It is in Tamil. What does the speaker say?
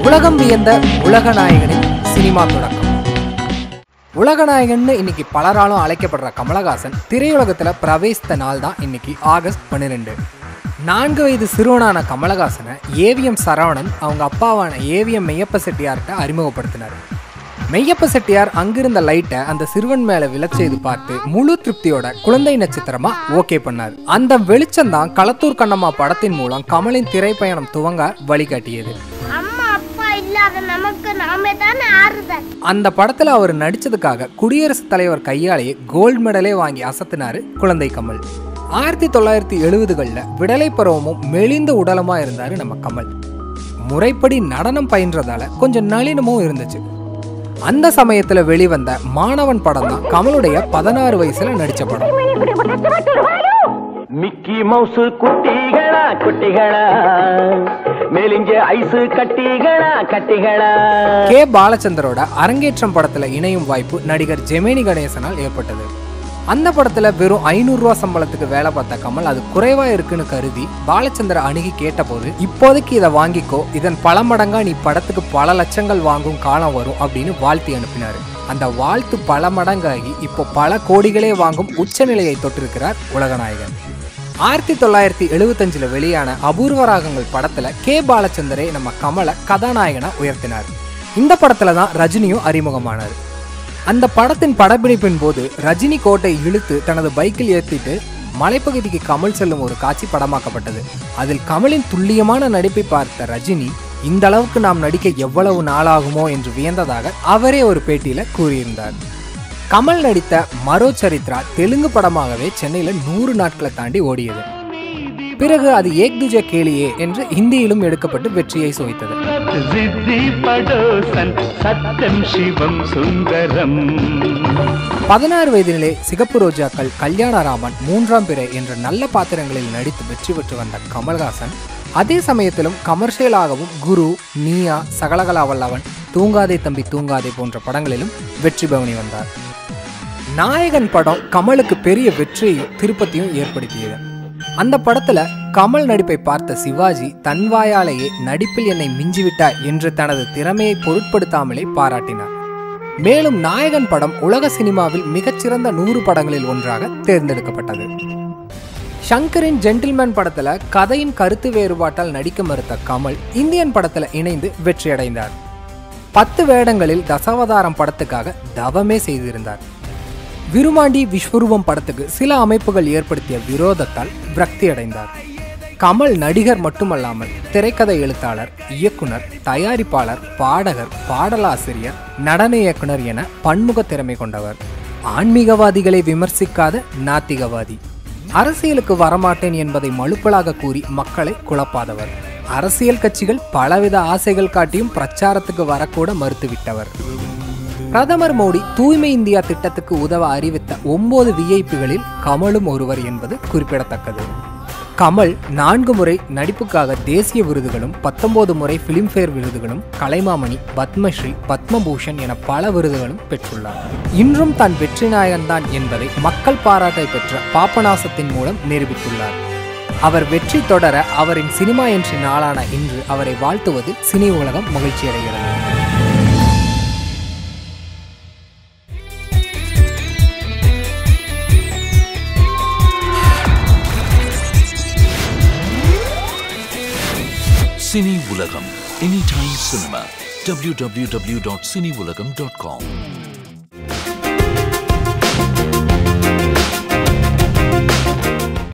உலகம் வியந்த உலகநாயகனின் சினிமா தொடக்கம். உலகநாயகன் இன்னைக்கு பலராலும் அழைக்கப்படுற கமலஹாசன் திரையுலகத்துல பிரவேசித்த நாள் தான் இன்னைக்கு ஆகஸ்ட் 12. 4 வயது சிறுவனான கமலஹாசனை ஏவிஎம் சரவணன் அவங்க அப்பாவான ஏவிஎம் மெய்யப்ப செட்டியார்கிட்ட அறிமுகப்படுத்தினார். மெய்யப்ப செட்டியார் அங்கிருந்த லைட்டை அந்த சிறுவன் மேல விழச் செய்து பார்த்து முழு திருப்தியோட குழந்தை நட்சத்திரமா ஓகே பண்ணார். அந்த வெளிச்சம் தான் களத்தூர் கண்ணம்மா படத்தின் மூலம் கமலின் திரைப்பயணம் துவங்க வழிகாட்டியது. அந்த படத்துல அவர் நடிச்சதுக்காக குடியரசுத் தலைவர் கையாலேயே கோல்டு மெடலே வாங்கி அசத்தினாரு குழந்தை கமல். 1970களில் விடலை பருவமும் மெலிந்த உடலமா இருந்தாரு நம்ம கமல். முறைப்படி நடனம் பயின்றதால கொஞ்சம் நளினமும் இருந்துச்சு. அந்த சமயத்துல வெளிவந்த மாணவன் படம் தான் கமலுடைய 16 வயசுல நடிச்ச படம். மிக்கி மவுஸ் குட்டிகளா குட்டிகளா மேலிங்க ஐஸ் கட்டிகளா கட்டிகளா. கே பாலச்சந்தரோட அரங்கேற்றம் படத்துல இணையும் வாய்ப்பு நடிகர் ஜெமினி கணேசனால் ஏற்பட்டது. அந்த படத்துல வெறும் 500 ரூபா சம்பளத்துக்கு வேலை பார்த்த கமல் அது குறைவா இருக்குன்னு கருதி பாலச்சந்திர அணுகி கேட்ட போது, இப்போதைக்கு இதை வாங்கிக்கோ, இதன் பல மடங்கா நீ படத்துக்கு பல லட்சங்கள் வாங்கும் காலம் வரும் அப்படின்னு வாழ்த்தி அனுப்பினாரு. அந்த வாழ்த்து பல மடங்காகி இப்போ பல கோடிகளே வாங்கும் உச்சநிலையை தொட்டிருக்கிறார் உலகநாயகன். 1975 வெளியான அபூர்வ ராகங்கள் படத்துல கே பாலச்சந்தரே நம்ம கமலை கதாநாயகனா உயர்த்தினார். இந்த படத்துல தான் ரஜினியும் அறிமுகமானார். அந்த படத்தின் படப்பிடிப்பின் போது ரஜினி கோட்டை இழுத்து தனது பைக்கில் ஏற்றிட்டு மலைப்பகுதிக்கு கமல் செல்லும் ஒரு காட்சி படமாக்கப்பட்டது. அதில் கமலின் துல்லியமான நடிப்பை பார்த்த ரஜினி, இந்த அளவுக்கு நாம் நடிக்க எவ்வளவு நாளாகுமோ என்று வியந்ததாக அவரே ஒரு பேட்டியில கூறியிருந்தார். கமல் நடித்த மரோ சரித்ரா தெலுங்கு படமாகவே சென்னையில 100 நாட்களை தாண்டி ஓடியது. பிறகு அது ஏக் துஜே கேலியே என்று ஹிந்தியிலும் எடுக்கப்பட்டு வெற்றியை சுவைத்தது. 16 வயதிலே சிகப்பு ரோஜாக்கள், கல்யாணராமன், 3ஆம் பிறை என்ற நல்ல பாத்திரங்களில் நடித்து வெற்றி பெற்று வந்த கமல்ஹாசன் அதே சமயத்திலும் கமர்ஷியலாகவும் குரு, நீயா, சகலகலா வல்லவன், தூங்காதே தம்பி தூங்காதே போன்ற படங்களிலும் வெற்றி பவனி வந்தார். நாயகன் படம் கமலுக்கு பெரிய வெற்றியையும் திருப்பத்தையும் ஏற்படுத்தியது. அந்த படத்துல கமல் நடிப்பை பார்த்த சிவாஜி தன் வாயாலேயே நடிப்பில் என்னை மிஞ்சிவிட்டார் என்று தனது திறமையை பொருட்படுத்தாமலே பாராட்டினார். மேலும் நாயகன் படம் உலக சினிமாவில் மிகச்சிறந்த 100 படங்களில் ஒன்றாக தேர்ந்தெடுக்கப்பட்டது. ஷங்கரின் ஜென்டில்மேன் படத்துல கதையின் கருத்து வேறுபாட்டால் நடிக்க மறுத்த கமல் இந்தியன் படத்துல இணைந்து வெற்றியடைந்தார். 10 வேடங்களில் தசாவதாரம் படத்துக்காக தவமே செய்திருந்தார். விருமாண்டி விஸ்வரூபம் படத்துக்கு சில அமைப்புகள் ஏற்படுத்திய விரோதத்தால் விரக்தி அடைந்தார். கமல் நடிகர் மட்டுமல்லாமல் திரைக்கதை எழுத்தாளர், இயக்குனர், தயாரிப்பாளர், பாடகர், பாடலாசிரியர், நடன இயக்குனர் என பன்முக திறமை கொண்டவர். ஆன்மீகவாதிகளை விமர்சிக்காத நாத்திகவாதி. அரசியலுக்கு வரமாட்டேன் என்பதை மழுப்பலாக கூறி மக்களை குழப்பாதவர். அரசியல் கட்சிகள் பலவித ஆசைகள் காட்டியும் பிரச்சாரத்துக்கு வரக்கூட மறுத்துவிட்டவர். பிரதமர் மோடி தூய்மை இந்தியா திட்டத்துக்கு உதவ அறிவித்த 9 விஐபிகளில் கமலும் ஒருவர் என்பது குறிப்பிடத்தக்கது. கமல் 4 முறை நடிப்புக்காக தேசிய விருதுகளும் 19 முறை பிலிம்பேர் விருதுகளும், கலைமாமணி, பத்மஸ்ரீ, பத்மபூஷன் என பல விருதுகளும் பெற்றுள்ளார். இன்றும் தான் வெற்றி நாயகன் தான் என்பதை மக்கள் பாராட்டை பெற்ற பாபநாசத்தின் மூலம் நிரூபித்துள்ளார். அவர் வெற்றி தொடர அவரின் சினிமா என்ற நாளான இன்று அவரை வாழ்த்துவதில் சினி உலகம் மகிழ்ச்சியடைகிறது. Cine Ulagam, Anytime Cinema, www.cineulagam.com